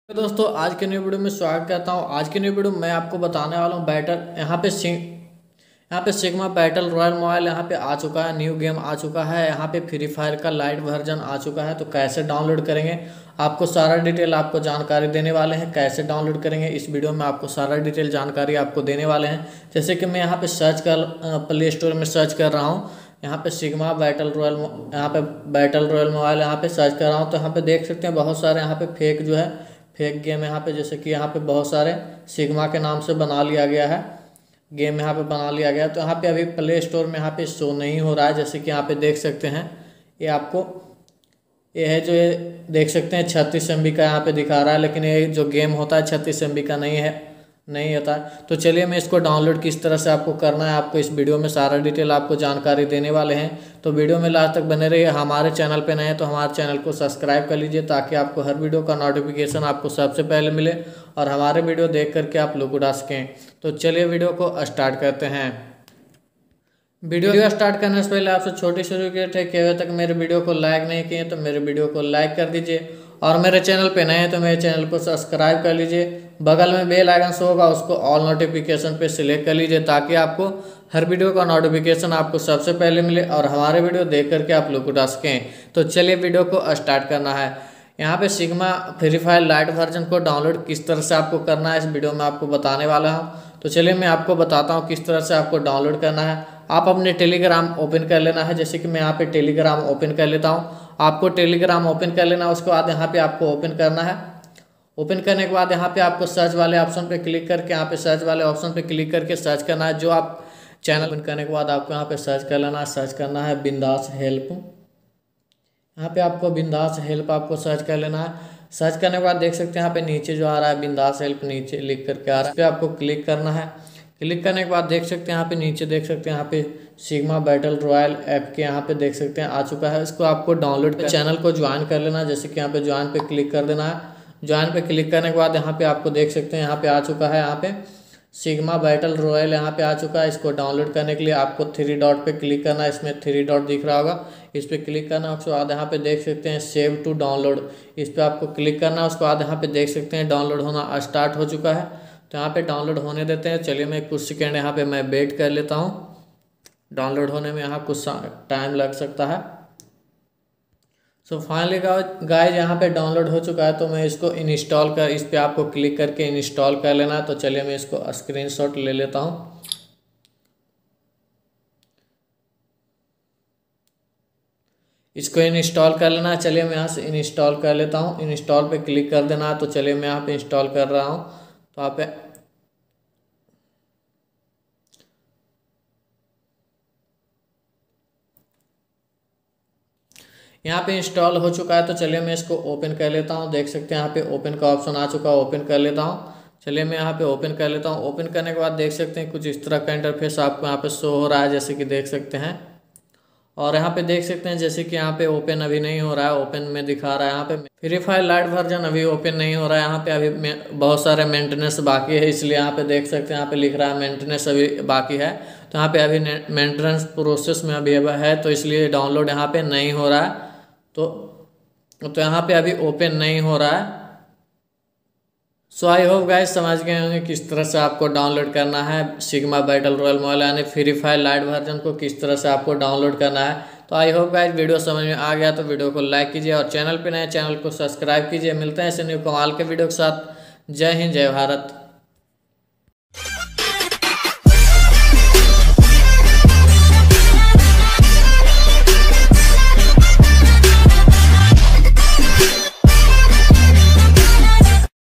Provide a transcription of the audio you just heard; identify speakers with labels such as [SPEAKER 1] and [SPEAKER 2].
[SPEAKER 1] तो दोस्तों आज के न्यू वीडियो में स्वागत करता हूँ। आज की न्यू वीडियो मैं आपको बताने वाला हूँ बैटल यहाँ पे सिग्मा बैटल रॉयल मोबाइल यहाँ पे आ चुका है, न्यू गेम आ चुका है। यहाँ पे फ्री फायर का लाइट वर्जन आ चुका है। तो कैसे डाउनलोड करेंगे आपको सारा डिटेल आपको जानकारी देने वाले हैं। कैसे डाउनलोड करेंगे इस वीडियो में आपको सारा डिटेल जानकारी आपको देने वाले हैं। जैसे कि मैं यहाँ पे सर्च कर प्ले स्टोर में सर्च कर रहा हूँ। यहाँ पे सिग्मा बैटल रॉयल यहाँ पे बैटल रॉयल मोबाइल यहाँ पे सर्च कर रहा हूँ। तो यहाँ पे देख सकते हैं बहुत सारे यहाँ पे फेक जो है फेक गेम यहाँ पे, जैसे कि यहाँ पे बहुत सारे सिग्मा के नाम से बना लिया गया है गेम यहाँ पे बना लिया गया। तो यहाँ पे अभी प्ले स्टोर में यहाँ पे शो नहीं हो रहा है। जैसे कि यहाँ पे देख सकते हैं ये आपको ये है जो ये देख सकते हैं 36 MB का यहाँ पे दिखा रहा है, लेकिन ये जो गेम होता है 36 MB का नहीं होता है। तो चलिए मैं इसको डाउनलोड किस तरह से आपको करना है आपको इस वीडियो में सारा डिटेल आपको जानकारी देने वाले हैं। तो वीडियो में लास्ट तक बने रहिए। हमारे चैनल पे नए हैं तो हमारे चैनल को सब्सक्राइब कर लीजिए ताकि आपको हर वीडियो का नोटिफिकेशन आपको सबसे पहले मिले और हमारे वीडियो देख करके आप लोग उड़ा सकें। तो चलिए वीडियो को स्टार्ट करते हैं। वीडियो स्टार्ट करने से पहले आपसे छोटी सी रिक्वेस्ट है कि अभी तक मेरे वीडियो को लाइक नहीं किए तो मेरे वीडियो को लाइक कर दीजिए और मेरे चैनल पे नए हैं तो मेरे चैनल को सब्सक्राइब कर लीजिए। बगल में बेल आइकन शो होगा उसको ऑल नोटिफिकेशन पे सिलेक्ट कर लीजिए ताकि आपको हर वीडियो का नोटिफिकेशन आपको सबसे पहले मिले और हमारे वीडियो देख करके आप लोग उठा सकें। तो चलिए वीडियो को स्टार्ट करना है। यहाँ पे sigma free fire lite version को डाउनलोड किस तरह से आपको करना है इस वीडियो में आपको बताने वाला हूँ। तो चलिए मैं आपको बताता हूँ किस तरह से आपको डाउनलोड करना है। आप अपने टेलीग्राम ओपन कर लेना है। जैसे कि मैं यहाँ पे टेलीग्राम ओपन कर लेता हूँ। आपको टेलीग्राम ओपन कर लेना है। उसके बाद यहाँ पे आपको ओपन करना है। ओपन करने के बाद यहाँ पे आपको सर्च वाले ऑप्शन पे क्लिक करके यहाँ पे सर्च वाले ऑप्शन पे क्लिक करके सर्च करना है। जो आप चैनल ओपन करने के बाद आपको यहाँ पे सर्च कर लेना है। सर्च करना है बिंदास हेल्प। यहाँ पे आपको बिंदास हेल्प आपको सर्च कर लेना है। सर्च करने के बाद देख सकते हैं यहाँ पे नीचे जो आ रहा है बिंदास हेल्प नीचे लिख करके आ रहा है, इस पर आपको क्लिक करना है। क्लिक करने के बाद देख सकते हैं यहाँ पे नीचे देख सकते हैं यहाँ पे सिग्मा बैटल रॉयल ऐप के यहाँ पे देख सकते हैं आ चुका है। इसको आपको डाउनलोड कर चैनल को ज्वाइन कर लेना है। जैसे कि यहाँ पे ज्वाइन पे क्लिक कर देना है। ज्वाइन पे क्लिक करने के बाद यहाँ पे आपको देख सकते हैं यहाँ पे आ चुका है। यहाँ पे सिग्मा बैटल रॉयल यहाँ पे आ चुका है। इसको डाउनलोड करने के लिए आपको 3 डॉट पे क्लिक करना है। इसमें 3 डॉट दिख रहा होगा, इस पर क्लिक करना है। उसके बाद यहाँ पे देख सकते हैं सेव टू डाउनलोड, इस पर आपको क्लिक करना है। उसके बाद यहाँ पे देख सकते हैं डाउनलोड होना स्टार्ट हो चुका है। तो यहाँ पे डाउनलोड होने देते हैं। चलिए मैं कुछ सेकेंड यहाँ पे मैं वेट कर लेता हूँ। डाउनलोड होने में यहाँ कुछ टाइम लग सकता है। सो फाइनली गाइज यहाँ पे डाउनलोड हो चुका है। तो मैं इसको इंस्टॉल कर इस पर आपको क्लिक करके इंस्टॉल कर लेना है। तो चलिए मैं इसको स्क्रीनशॉट ले लेता हूँ। इसको इंस्टॉल कर लेना है। चलिए मैं यहाँ से इंस्टॉल कर लेता हूँ। इंस्टॉल पे क्लिक कर देना है। तो चलिए मैं यहाँ पे इंस्टॉल कर रहा हूँ। तो आप यहाँ पे इंस्टॉल हो चुका है। तो चलिए मैं इसको ओपन कर लेता हूँ। देख सकते हैं यहाँ पे ओपन का ऑप्शन आ चुका है, ओपन कर लेता हूँ। चलिए मैं यहाँ पे ओपन कर लेता हूँ। ओपन करने के बाद देख सकते हैं कुछ इस तरह का इंटरफेस आपको यहाँ पे शो हो रहा है, जैसे कि देख सकते हैं। और यहाँ पे देख सकते हैं जैसे कि यहाँ पे ओपन अभी नहीं हो रहा है, ओपन में दिखा रहा है। यहाँ पे फ्री फायर लाइट वर्जन अभी ओपन नहीं हो रहा है। यहाँ पे अभी बहुत सारे मेंटेनेंस बाकी है, इसलिए यहाँ पे देख सकते हैं यहाँ पे लिख रहा है मेंटेनेंस अभी बाकी है। तो यहाँ पे अभी मेंटेनेंस प्रोसेस में अभी है, तो इसलिए डाउनलोड यहाँ पे नहीं हो रहा है। तो यहाँ पे अभी ओपन नहीं हो रहा है। सो आई होप गाइस समझ गए होंगे किस तरह से आपको डाउनलोड करना है सिग्मा बैटल रॉयल मोबाइल यानी फ्री फायर लाइट वर्जन को किस तरह से आपको डाउनलोड करना है। तो आई होप गाइस वीडियो समझ में आ गया। तो वीडियो को लाइक कीजिए और चैनल पे नए चैनल को सब्सक्राइब कीजिए। मिलते हैं ऐसे न्यू कमाल के वीडियो के साथ। जय हिंद, जय भारत।